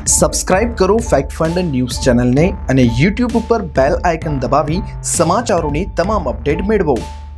Subscribe કરો fact fund news ચેનલને અને YouTube ઉપર બેલ આઇકન દબાવી સમાચારોની તમામ અપડેટ મેળવો।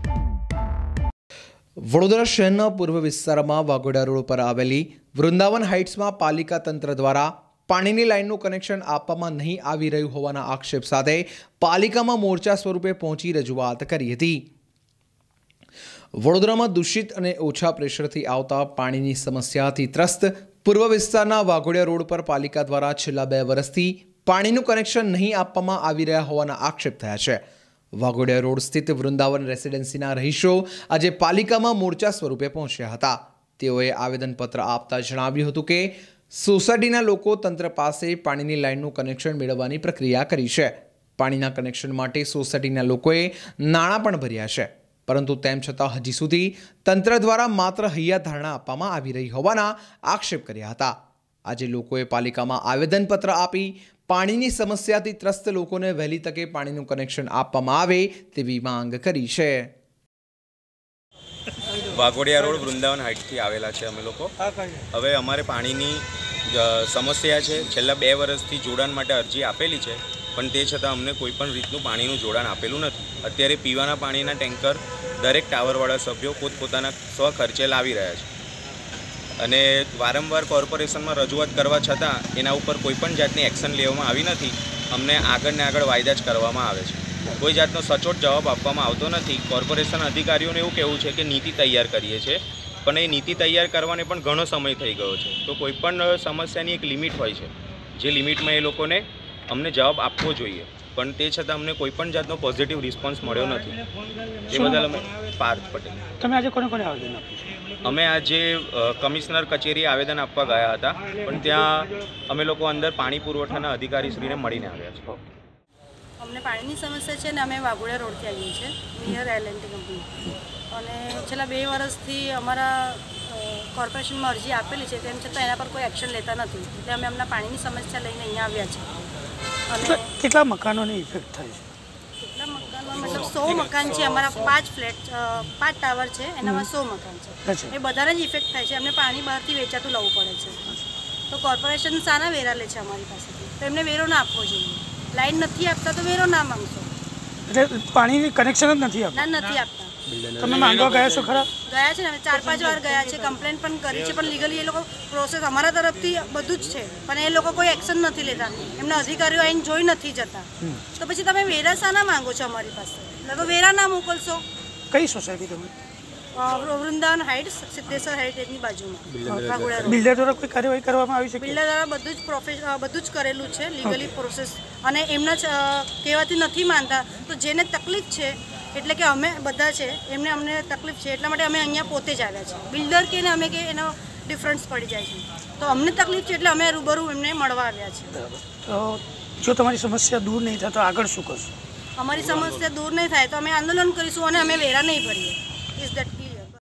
વડોદરા શહેરના પૂર્વ વિસ્તારમાં વાઘોડિયા રોડ પર આવેલી વૃંદાવન હાઇટ્સમાં પાલિકા તંત્ર દ્વારા પાણીની લાઇનનું કનેક્શન આપવામાં નહીં આવી રહ્યું હોવાના આક્ષેપ સાથે પાલિકામાં મોરચા સ્વરૂપે પહોંચી રજૂઆત કરી હતી। વડોદરામાં દૂષિત અને ઓછા પ્રેશરથી આવતા પાણીની સમસ્યાથી ત્રસ્ત પૂર્વ વિસ્તારના વાઘોડિયા રોડ પર પાલિકા દ્વારા છેલ્લા 2 વર્ષથી પાણીનું કનેક્શન નહીં આપવામાં આવી રહ્યા હોવાના આક્ષેપ થયા છે। વાઘોડિયા રોડ સ્થિત વૃંદાવન રેસિડેન્સીના રહીશો આજે પાલિકામાં મોરચા સ્વરૂપે પહોંચ્યા હતા। તેઓએ આવેદનપત્ર આપતા જણાવ્યું હતું કે સોસાયટીના લોકો તંત્ર પાસે પાણીની લાઇનનું કનેક્શન મેળવવાની પ્રક્રિયા કરી છે। પાણીના કનેક્શન માટે સોસાયટીના લોકોએ નાણાં પણ ભર્યા છે, પરંતુ તેમ છતાં હજી સુધી તંત્ર દ્વારા માત્ર હૈયાધારણા આપવામાં આવી રહી હોવાના આક્ષેપ કર્યા હતા। આજે લોકોએ પાલિકામાં આવેદનપત્ર આપી પાણીની સમસ્યાથી ત્રસ્ત લોકોને વહેલી તકે પાણીનું કનેક્શન આપવામાં આવે તેવી માંગ કરી છે। વાઘોડિયા રોડ વૃંદાવન હાઇટ્સથી આવેલા છે અમે લોકો। હવે અમારે પાણીની સમસ્યા છે। છેલ્લા 2 વર્ષથી જોડાણ માટે અરજી આપેલી છે, પણ તે છતાં અમને કોઈ પણ રીતનું પાણીનું જોડાણ આપેલું નથી। અત્યારે પીવાના પાણીના ટેન્કર દરેક ટાવરવાળા સભ્યો પોતપોતાના સ્વખર્ચે લાવી રહ્યા છે અને વારંવાર કોર્પોરેશનમાં રજૂઆત કરવા છતાં એના ઉપર કોઈ પણ જાતની એક્શન લેવામાં આવી નથી। અમને આગળ ને આગળ વાયદા જ કરવામાં આવે છે, કોઈ જાતનો સચોટ જવાબ આપવામાં આવતો નથી। કોર્પોરેશન અધિકારીઓને એવું કહેવું છે કે નીતિ તૈયાર કરીએ છીએ, પણ એ નીતિ તૈયાર કરવાને પણ ઘણો સમય થઈ ગયો છે। તો કોઈ પણ સમસ્યાની એક લિમિટ હોય છે, જે લિમિટમાં એ લોકોને અમને જવાબ આપવો જોઈએ, પણ તે છતાં અમને કોઈ પણ જાતનો પોઝિટિવ રિસ્પોન્સ મળ્યો નથી। એ બદલ અમે પાર્થ પટેલ। તમે આજે કોને કોને આવેદન આપ્યું? અમે આજે કમિશનર કચેરી આવેદન આપવા ગયા હતા, પણ ત્યાં અમે લોકો અંદર પાણી પુરવઠાના અધિકારીશ્રીને મળીને આવ્યા છે। અમને પાણીની સમસ્યા છે ને અમે વાઘોડિયા રોડથી આવીએ છીએ, નિયર એલ&ટી કંપની, અને છેલ્લા 2 વર્ષથી અમારા કોર્પોરેશનમાં અરજી આપેલી છે, તેમ છતાં એના પર કોઈ એક્શન લેતા નથી। એટલે અમે અમના પાણીની સમસ્યા લઈને અહીંયા આવ્યા છીએ। અને કેટલા મકાનોની ઇફેક્ટ થાય છે? કેટલા મકાનો મતલબ 100 મકાન છે અમારા, 5 ફ્લેટ 5 ટાવર છે, એનામાં 100 મકાન છે। એ બધાને જ ઇફેક્ટ થાય છે। અમને પાણી બહારથી વેચાતું લાવવું પડે છે, તો કોર્પોરેશન સાના વેરા લે છે અમારી પાસેથી, તો એમને વેરો ના આપવો જોઈએ। લાઈન નથી આપતા તો વેરો ના માંગશો, એટલે પાણીની કનેક્શન જ નથી આપતા? નથી આપતા। તમે માંગવા ગયા છો ખરા? ગયા છે ને, 4-5 વાર ગયા છે, કમ્પ્લેન પણ કરી છે, પણ લીગલી એ લોકો પ્રોસેસ અમારા તરફથી બધું જ છે, પણ એ લોકો કોઈ એક્શન નથી લેતા। એમના અધિકારીઓ આવીને જોઈ નથી જતા, તો પછી તમે વેરા શાના માંગો છો અમારી પાસે? એટલે તો વેરા ના મોકલશો। કઈ સોસાયટી તમે? વૃંદાવન હાઇટ્સ, સિદ્ધેશ્વર હેરિટેજની બાજુમાં વાઘોડિયા રોડ। બિલ્ડર દ્વારા કોઈ કાર્યવાહી કરવામાં આવી છે? બિલ્ડર દ્વારા બધું જ કરેલું છે, લીગલી પ્રોસેસ, અને એમના કહેવાથી નથી માનતા। તો જેને તકલીફ છે, એટલે કે અમે બધા છે, અમને તકલીફ છે, એટલા માટે અમે અહીંયા પોતે જ આવ્યા છીએ। બિલ્ડર કે ને અમે કે એનો ડિફરન્સ પડી જાય છે, તો અમને તકલીફ છે એટલે અમે રૂબરૂ એમને મળવા આવ્યા છીએ। તો જો તમારી સમસ્યા દૂર નહીં થાય તો આગળ શું કરશો? અમારી સમસ્યા દૂર નહીં થાય તો અમે આંદોલન કરીશું અને અમે વેરા નહીં ભરીએ। Is that